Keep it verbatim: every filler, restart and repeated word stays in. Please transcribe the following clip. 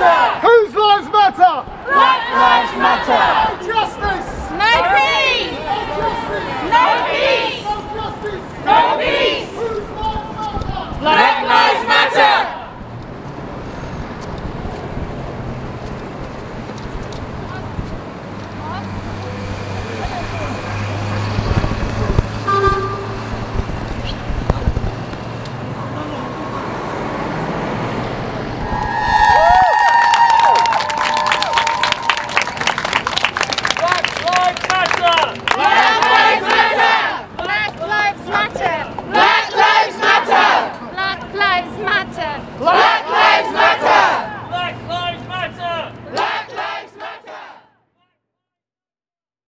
matter! Whose lives matter? Black lives matter! No justice! No peace! No No justice! peace! No justice! No peace! Whose lives matter? Black lives matter! Black lives matter! Black lives matter!